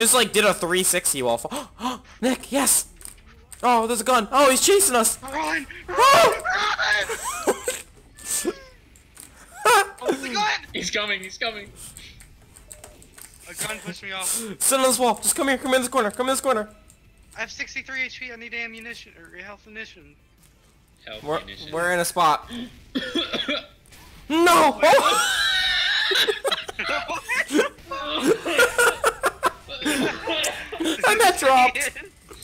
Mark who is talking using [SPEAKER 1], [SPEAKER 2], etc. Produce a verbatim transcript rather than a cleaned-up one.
[SPEAKER 1] Just like did a three sixty while fall. Nick, yes! Oh, there's a gun. Oh, he's chasing us!
[SPEAKER 2] Run! Run!
[SPEAKER 1] Oh!
[SPEAKER 2] Run! Oh, the gun!
[SPEAKER 3] He's coming, he's coming.
[SPEAKER 2] A gun pushed me off.
[SPEAKER 1] Sit on this wall. Just come here. Come in this corner. Come in this corner.
[SPEAKER 2] I have sixty-three H P. I need ammunition or health ammunition.
[SPEAKER 3] Health
[SPEAKER 1] We're,
[SPEAKER 3] munition.
[SPEAKER 1] we're in a spot. No! Oh! I got dropped.